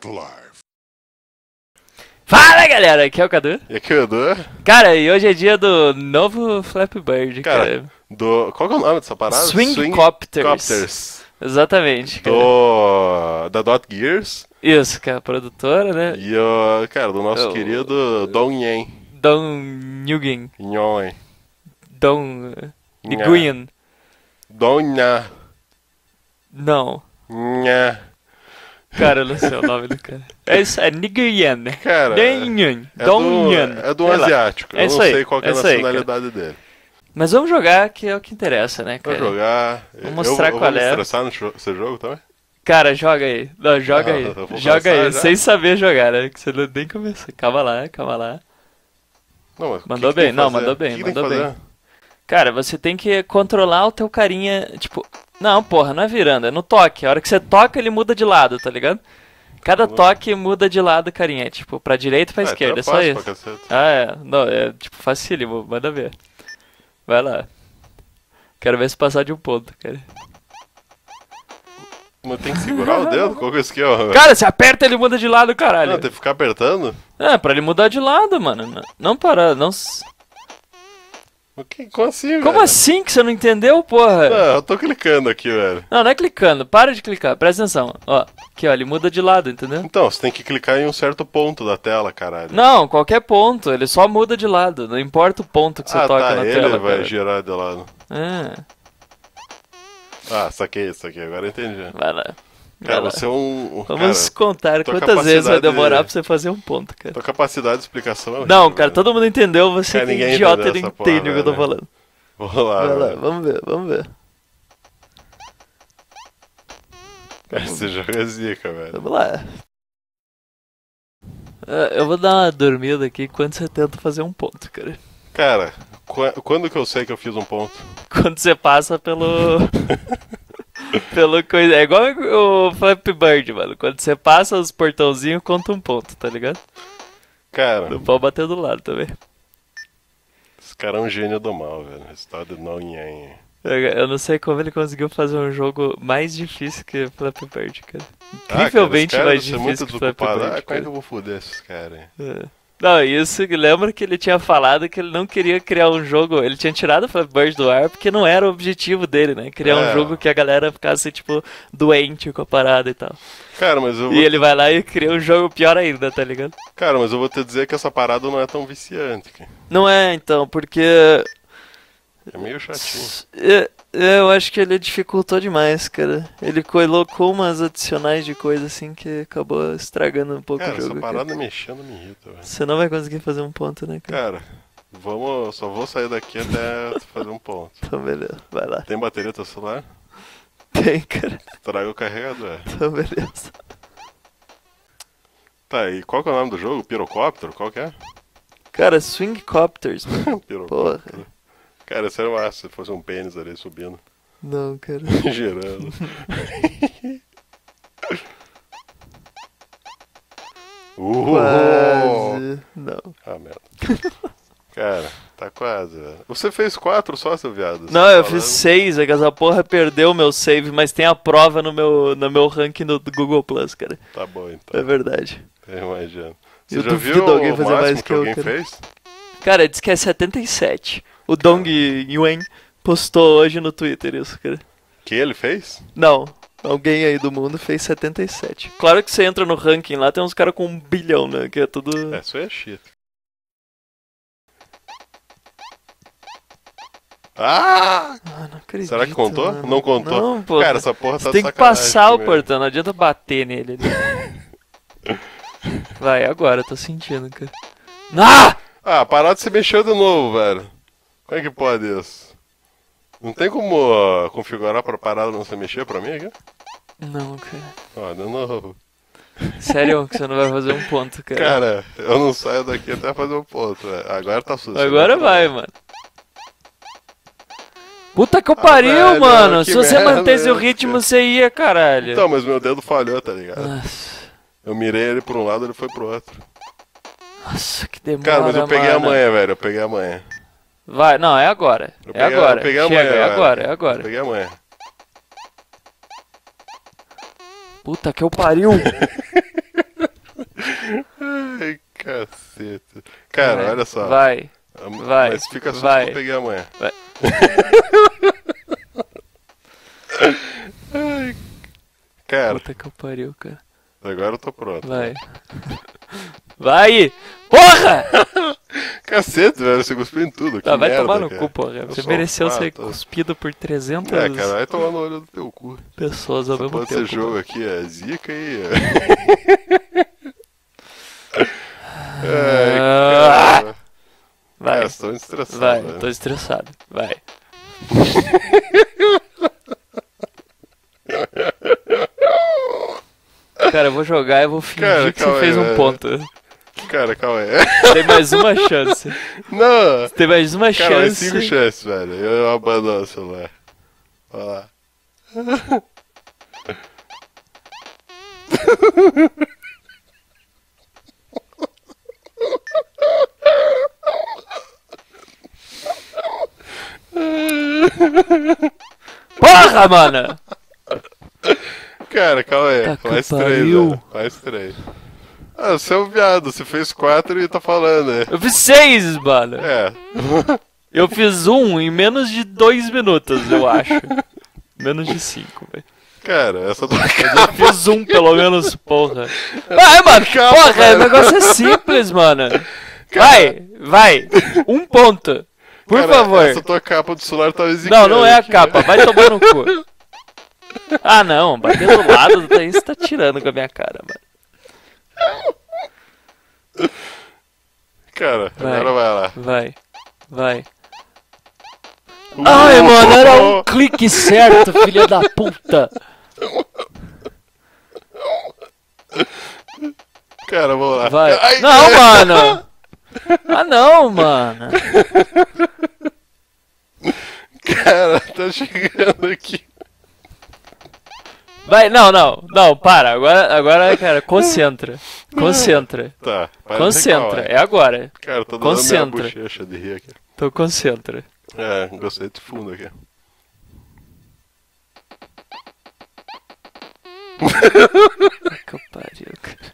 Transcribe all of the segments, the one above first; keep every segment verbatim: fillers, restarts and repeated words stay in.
Live. Fala galera, aqui é o Cadu. E aqui é o Edu. Cara, e hoje é dia do novo Flappy Bird, cara. Cara, do... qual que é o nome dessa parada? Swing Copters. Copters. Exatamente, cara. Do... Da Dot Gears. Isso, que é a produtora, né? E, o cara, do nosso Eu- querido Don Yen. Don Nguyen. Nhoen. Don Nguyen. Don Nha. Não. Nha. Cara, eu não sei o nome do cara. É isso, é Nguyen. Cara, Nguyen. é Don do, Nguyen. é do Sei lá. asiático. É Eu isso não aí, sei qual que é é a isso aí, nacionalidade dele. Mas vamos jogar, que é o que interessa, né, Vou cara? jogar. Vou mostrar eu, eu qual vou me é. estressar nesse jogo também? Cara, joga aí. Não, joga Não, aí. eu vou Joga começar aí, já? sem saber jogar, né? Que você não nem começou. Calma lá, calma lá. Não, mas o que Mandou que tem bem, que não, fazer? mandou O bem, que que tem mandou que bem. fazer? Cara, você tem que controlar o teu carinha, tipo... Não, porra, não é virando, é no toque. A hora que você toca, ele muda de lado, tá ligado? Cada toque muda de lado, carinha. É, tipo, pra direita e pra Ah, esquerda, é então só fácil isso. pra cacete. Ah, é. Não, é tipo facílimo, manda ver. Vai lá. Quero ver se passar de um ponto, cara. Mas tem que segurar o dedo? Qual que é o esquema? Cara, se aperta, ele muda de lado, caralho. Não, tem que ficar apertando? É, pra ele mudar de lado, mano. Não, não para, não... s- O que? Como assim, Como velho? assim que você não entendeu, porra? Não, eu tô clicando aqui, velho. Não, não é clicando. Para de clicar. Presta atenção. Ó, aqui, ó. Ele muda de lado, entendeu? Então, você tem que clicar em um certo ponto da tela, caralho. Não, qualquer ponto. Ele só muda de lado. Não importa o ponto que você ah, toca tá, na ele tela. vai cara. girar de lado. É, Ah, saquei, saquei, agora eu entendi. vai lá. Vai Cara, lá. você é um... um- Vamos cara, contar tua quantas vezes vai capacidade- demorar pra você fazer um ponto, cara. tua capacidade de explicação é Não, horrível, cara, velho. todo mundo entendeu. Você Cara, que é ninguém idiota e entendeu não essa porra, entende o que eu tô velho. falando. Vamos lá, Vai lá, velho. vamos ver, vamos ver. Cara, esse jogo é zica, velho. Vamos lá. Ah, Eu vou dar uma dormida aqui enquanto você tenta fazer um ponto, cara. Cara, qu- quando que eu sei que eu fiz um ponto? Quando você passa pelo. pelo coisa. É igual o Flappy Bird, mano. Quando você passa os portãozinhos, conta um ponto, tá ligado? Cara, Não pode bater do lado também. esse cara é um gênio do mal, velho. Resultado não em... Eu eu não sei como ele conseguiu fazer um jogo mais difícil que Flappy Bird, cara. Ah, cara, Incrivelmente esse cara mais deve ser muito difícil que Flappy desocupado. Bird. Ah, como é que cara. eu vou foder esses caras, hein? É. Não, isso, lembra que ele tinha falado que ele não queria criar um jogo, ele tinha tirado o Flappy Bird do ar porque não era o objetivo dele, né? Criar É. um jogo que a galera ficasse, tipo, doente com a parada e tal. Cara, mas eu E vou... ele vai lá e cria um jogo pior ainda, tá ligado? Cara, mas eu vou te dizer que essa parada não é tão viciante, cara. Não é, então, porque... É meio chatinho. é, é, Eu acho que ele dificultou demais, cara. Ele colocou umas adicionais de coisa assim que acabou estragando um pouco Cara, o essa jogo. cara. parada mexendo me irrita, velho. Você não vai conseguir fazer um ponto, né, cara? Cara, vamos... Só vou sair daqui até tu fazer um ponto. Então, beleza, vai lá. Tem bateria no teu celular? Tem, cara. Traga o carregador. Então, beleza. Tá, e qual que é o nome do jogo? Pirocóptero? Qual que é? Cara, Swing Copters, mano. Pirocóptero. Cara, seria massa se fosse um pênis ali subindo, Não, cara. girando. Uh! Quase. Não. Ah, merda. Cara, tá quase, velho. Você fez quatro só, seu viado? Não, Você eu tá fiz falando? seis, é que essa porra perdeu o meu save, mas tem a prova no meu, no meu ranking do do Google Plus, cara. Tá bom, então. É verdade. Eu imagino. Você Eu já duvido viu alguém o fazer máximo mais que que eu, alguém cara. fez? Cara, diz que é setenta e sete. O Dong Yuan postou hoje no Twitter isso, cara. Que ele fez? Não, alguém aí do mundo fez setenta e sete. Claro que você entra no ranking lá, tem uns caras com um bilhão, né? Que é tudo... É, isso aí é shit. Ah! Ah, não acredito. Será que contou? mano. Não contou. Não, pô. Cara, essa porra tá Você de tem que sacanagem passar o comigo. portão, não adianta bater nele. ali. Vai, agora, eu tô sentindo, cara. Ah! Ah, parar de se mexer de novo, velho. Como é que pode isso? Não tem como ó, configurar pra parada não se mexer pra mim aqui? Não, cara. Ó, de novo. Sério que você não vai fazer um ponto, cara. Cara, eu não saio daqui até fazer um ponto, velho. Agora tá sujo. Agora vai, mano. Puta que eu Ah, pariu, velho, mano. que Se você merda, mantesse o né? ritmo, você ia, caralho. Então, mas meu dedo falhou, tá ligado? Nossa, Eu mirei ele pra um lado, ele foi pro outro. nossa, que demora, Cara, mas eu peguei mano. a manha, velho. Eu peguei a manha. Vai, não, é agora. Eu É peguei, agora. Eu peguei a Chega, manha, é velho. agora, é Eu agora. peguei a manha. Puta que eu pariu. Caceta. Cara, Vai, olha só. Vai, vai, Mas fica só vai. que eu peguei amanhã. vai. Ai, cara, Puta que eu pariu, cara. agora eu tô pronto. Vai. Vai! Porra! Cacete, velho, você cuspiu em tudo. Que Ah, vai merda, tomar no cara. cu, porra. Eu Você sou mereceu um ser pato. cuspido por trezentas É, cara, vai tomar no olho do teu cu. pessoas ao Só mesmo pode tempo. ser jogo mano. aqui, é zica e... Ah! Ai, cara. Vai, Cara, estou estressado. vai, velho. tô estressado. Vai. Cara, eu vou jogar e vou fingir Cara, que você calma aí, fez um velho. ponto. Cara, calma aí. Tem mais uma chance. Não! Tem mais uma Cara, mais chance. cinco chances, velho. Eu abandono o celular. Olha lá. Porra, mano! Cara, calma aí. Tá que Mais três, pariu. velho. Mais três. Ah, você é um viado. Você fez quatro e tá falando, né? Eu fiz seis, mano. É. Eu fiz um em menos de dois minutos, eu acho. Menos de cinco, velho. Cara, essa tua Eu capa. fiz um, pelo menos, porra. Vai, mano! Calma, Porra, velho. o negócio é simples, mano. Vai, vai. Um ponto. Por Cara, favor. Essa tua capa do celular tá Não, exigente. não é a capa. Vai tomar no cu. Ah, não. Bater do lado do Thaís tá tirando com a minha cara, mano. Cara, Vai. agora vai lá. Vai, vai. Ai, mano, era um clique certo, filha da puta. Cara, vamos lá. Vai. Ai, Não, mano. Ah, não, mano. Cara, tá chegando aqui. Vai, não, não, não, para. Agora, agora, cara, concentra. Concentra. Tá. para de Concentra. reclamar. É agora. Cara, tô dando Concentra. minha bochecha de rir aqui. Então concentra. É, gostei de fundo aqui. Que eu pariu, cara.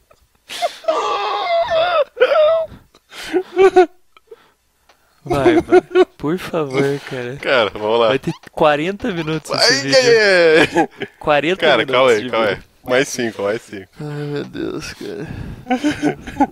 Vai, mano. Por favor, cara. Cara, vamos lá. Vai ter quarenta minutos esse Ai, vídeo. ai, ai. quarenta Cara, minutos. calma aí, de calma aí. vídeo. Mais cinco, mais cinco. Ai, meu Deus, cara.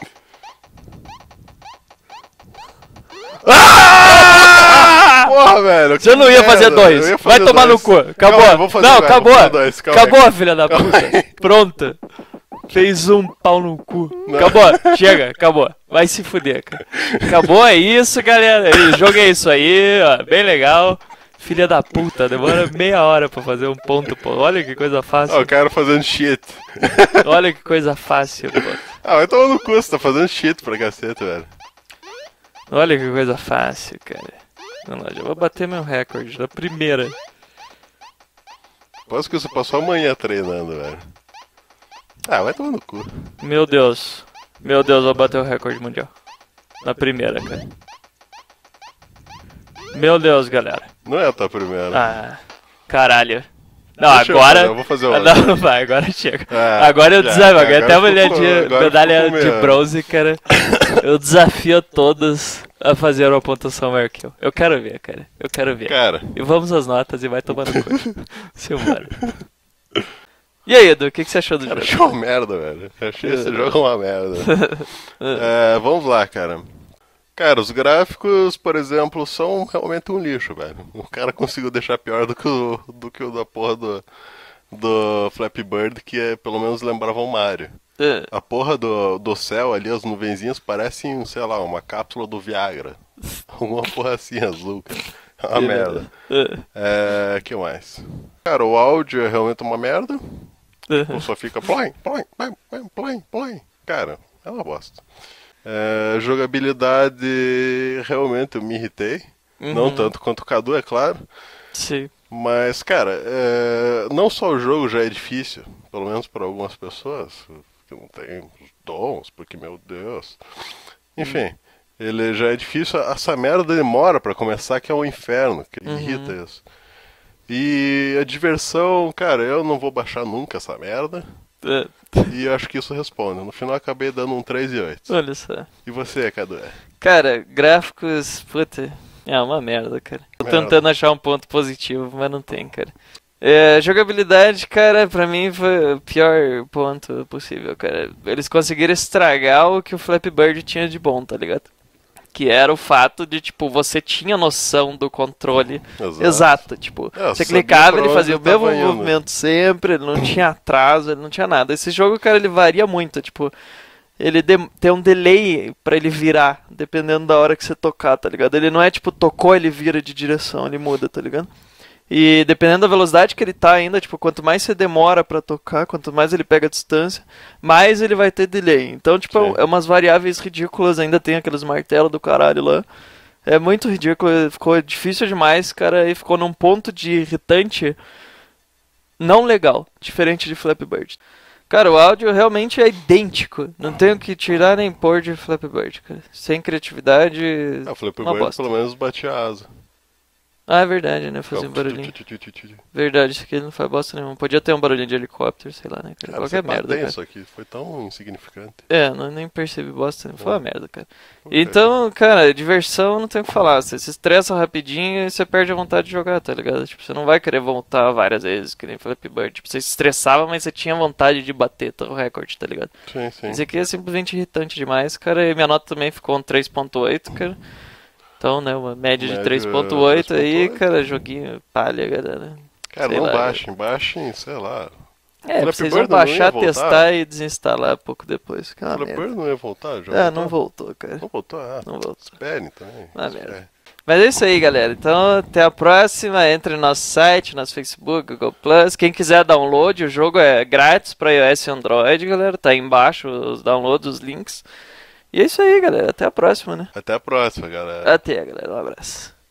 Ah! Porra, velho. Você não ia fazer dois. Eu ia Vai fazer tomar dois. no cu. Acabou. Calma, eu vou fazer não, agora, acabou. vou fazer dois, calma aí. Acabou, filha da Calma puta. aí. Pronto. Fez um pau no cu. Não. Acabou. Chega, acabou. Vai se fuder, cara. Acabou, é isso, galera. Eu joguei isso aí, ó. Bem legal. Filha da puta, demora meia hora pra fazer um ponto, pô. Olha que coisa fácil. Ó, o cara fazendo shit. Olha que coisa fácil, pô. Ah, vai tomar no cu, você tá fazendo shit pra caceta, velho. Olha que coisa fácil, cara. Vamos lá, já vou bater meu recorde da primeira. Posso que você passou amanhã treinando, velho. Ah, vai tomar no cu. Meu Deus. Meu Deus, vou bater o recorde mundial. Na primeira, cara. Meu Deus, galera. Não é a tua primeira. Ah, caralho. Não, Deixa eu agora... fazer, eu vou fazer Ah, outra. não, não vai, agora chega. Ah, agora eu já, desafio, agora até a ficou medalha, com- agora medalha ficou com de medo. bronze, cara. Eu desafio todos a fazer uma pontuação maior que eu. Eu quero ver, cara. Eu quero ver. Cara, E vamos às notas e vai tomar no cu. Simbora. E aí, Edu, o que, que você achou do cara, jogo? achei uma merda, velho. Achei esse jogo uma merda. É, vamos lá, cara. Cara, os gráficos, por exemplo, são realmente um lixo, velho. O cara conseguiu deixar pior do que o, do que o da porra do, do Flappy Bird, que é, pelo menos lembrava o Mario. É. A porra do, do céu ali, as nuvenzinhas parecem, sei lá, uma cápsula do Viagra. Alguma porra assim azul, cara. É uma merda. É. É, que mais? Cara, o áudio é realmente uma merda. É. Ou só fica ploim, ploim, ploim, ploim, ploim, ploim. Cara, é uma bosta. É, jogabilidade, realmente eu me irritei. Uhum. Não tanto quanto o Cadu, é claro. Sim. Mas, cara, é, não só o jogo já é difícil, pelo menos para algumas pessoas, que não tem os dons, porque, meu Deus. Enfim, ele já é difícil. Essa merda demora para começar, que é um inferno, que Uhum. irrita isso. E a diversão, cara, eu não vou baixar nunca essa merda. É. E eu acho que isso responde. No final eu acabei dando um três e oito. Olha só. E você, Cadu? Cara, gráficos, puta, é uma merda, cara. Tô Merda. tentando achar um ponto positivo, mas não tem, cara. É, jogabilidade, cara, pra mim foi o pior ponto possível, cara. Eles conseguiram estragar o que o Flappy Bird tinha de bom, tá ligado? Que era o fato de, tipo, você tinha noção do controle Exato. exato. Tipo, É, você sabia clicava, pra ele onde fazia o ele tava mesmo indo. movimento sempre, ele não tinha atraso, ele não tinha nada. Esse jogo, cara, ele varia muito, tipo, ele de- tem um delay pra ele virar, dependendo da hora que você tocar, tá ligado? Ele não é tipo, tocou, ele vira de direção, ele muda, tá ligado? E dependendo da velocidade que ele tá ainda, tipo, quanto mais você demora pra tocar, quanto mais ele pega a distância, mais ele vai ter delay. Então, tipo, Sim. é umas variáveis ridículas, ainda tem aqueles martelos do caralho lá. É muito ridículo, ficou difícil demais, cara, e ficou num ponto de irritante não legal, diferente de Flappy Bird. Cara, o áudio realmente é idêntico, não tenho que tirar nem pôr de Flappy Bird, cara. Sem criatividade, Ah, o Flappy uma Bird bosta. pelo menos batia a asa. Ah, é verdade, né? Fazia um Ficava barulhinho. tu, tu, tu, tu, tu, tu. Verdade, isso aqui não faz bosta nenhuma. Podia ter um barulhinho de helicóptero, sei lá, né, cara? Cara, Qualquer você merda, tem cara. isso aqui, foi tão insignificante. É, não, nem percebi bosta nenhuma. Foi uma Bom. merda, cara. Ok. Então, cara, diversão não tem o que falar. Você se estressa rapidinho e você perde a vontade de jogar, tá ligado? Tipo, você não vai querer voltar várias vezes, que nem Flappy Bird. Tipo, você se estressava, mas você tinha vontade de bater o recorde, tá ligado? Sim, sim. Esse aqui é simplesmente irritante demais, cara. E minha nota também ficou um três ponto oito, cara. Então, né, uma média de Média três ponto oito aí, três ponto oito. cara, joguinho palha, galera. Cara, sei não lá, baixem, baixem, sei lá. É, Flappy vocês Bird vão não ia baixar, voltar? testar e desinstalar pouco depois. Que é uma Flappy merda. Bird não ia voltar? Já Ah, voltou? não voltou, cara. Não voltou? Ah, Não voltou. esperem também. Ah, espere. merda. Mas é isso aí, galera. Então, até a próxima. Entre no nosso site, nosso Facebook, Google Plus. Quem quiser download, o jogo é grátis para iOS e Android, galera. Tá aí embaixo os downloads, os links. E é isso aí, galera. Até a próxima, né? Até a próxima, galera. Até, galera. Um abraço.